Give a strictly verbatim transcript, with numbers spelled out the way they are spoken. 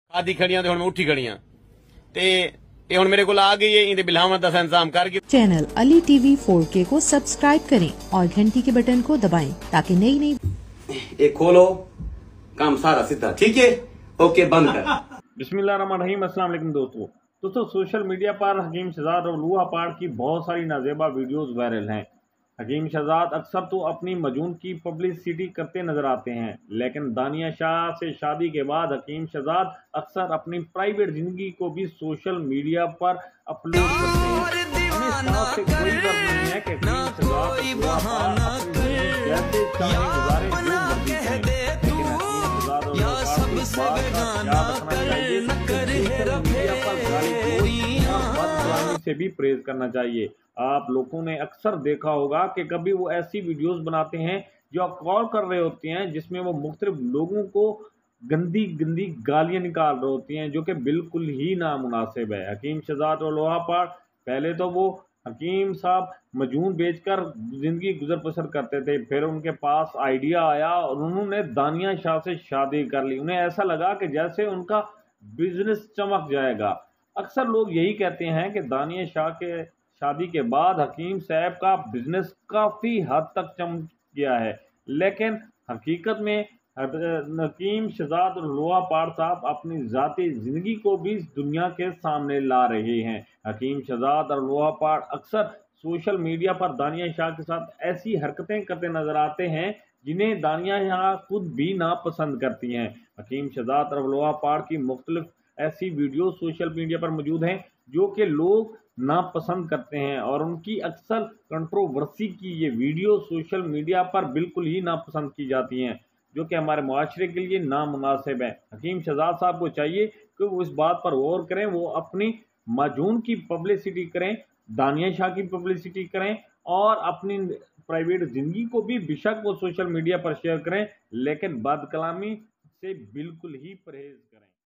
आदि खड़ियां ते हुण मैं उठी खड़ियां ते ये हुण मेरे को आ गई है इंदे बिलावत दा इंतजाम करके। चैनल अली टीवी फोर के को सब्सक्राइब करें और घंटी के बटन को दबाएं ताकि नई नई एक खोलो काम सारा सीधा ठीक है ओके बंद कर। बिस्मिल्लाहिर्रहमानिर्रहीम अस्सलाम वालेकुम दोस्तों दोस्तों सोशल मीडिया पर हकीम शहजाद और लूहा पाड़ की बहुत सारी नाजेबा वीडियोस वायरल हैं। हकीम शहजाद अक्सर तो अपनी मजून की पब्लिसिटी करते नजर आते हैं, लेकिन दानिया शाह से शादी के बाद हकीम शहजाद अक्सर अपनी प्राइवेट जिंदगी को भी सोशल मीडिया पर अपलोड करते हैं। हमें इस बात से कोई डर नहीं है कि हकीम शहजाद और लूहा पाड़ अपनी जिंदगी जैसे चाहे गुजारे जो मर्जी करें, लेकिन हकीम शहजाद और लूहा पाड़ को इस बात का ख्याल रखना चाहिए सोशल मीडिया पर गाली गलौज और बदगुमानी से भी परहेज करना चाहिए। आप लोगों ने अक्सर देखा होगा कि कभी वो ऐसी वीडियोस बनाते हैं जो आप कॉल कर रहे होते हैं जिसमें वो मुख्तलिफ लोगों को गंदी गंदी गालियां निकाल रहे होती हैं, जो कि बिल्कुल ही नामुनासिब है। हकीम शहजाद और लूहा पाड़ पहले तो वो हकीम साहब मजून बेचकर जिंदगी गुजर बसर करते थे, फिर उनके पास आइडिया आया और उन्होंने दानिया शाह से शादी कर ली। उन्हें ऐसा लगा कि जैसे उनका बिजनेस चमक जाएगा। अक्सर लोग यही कहते हैं कि दानिया शाह के शादी के बाद हकीम साहब का बिजनेस काफ़ी हद तक चमक गया है, लेकिन हकीकत में हकीम शहजाद और लूहा पाड़ साहब अपनी ज़ाती ज़िंदगी को भी इस दुनिया के सामने ला रहे हैं। हकीम शहजाद और लूहा पाड़ अक्सर सोशल मीडिया पर दानिया शाह के साथ ऐसी हरकतें करते नजर आते हैं जिन्हें दानिया शाह खुद भी नापसंद करती हैं। हकीम शहजाद और लूहा पाड़ की मुख्तलिफ ऐसी वीडियो सोशल मीडिया पर मौजूद हैं जो कि लोग नापसंद करते हैं और उनकी अक्सर कंट्रोवर्सी की ये वीडियो सोशल मीडिया पर बिल्कुल ही नापसंद की जाती हैं, जो कि हमारे मुआशरे के लिए नामुनासिब है। हकीम शहजाद साहब को चाहिए कि वो इस बात पर गौर करें, वो अपनी मजून की पब्लिसिटी करें, दानिया शाह की पब्लिसिटी करें और अपनी प्राइवेट ज़िंदगी को भी बेशक वो सोशल मीडिया पर शेयर करें, लेकिन बदकलामी से बिल्कुल ही परहेज करें।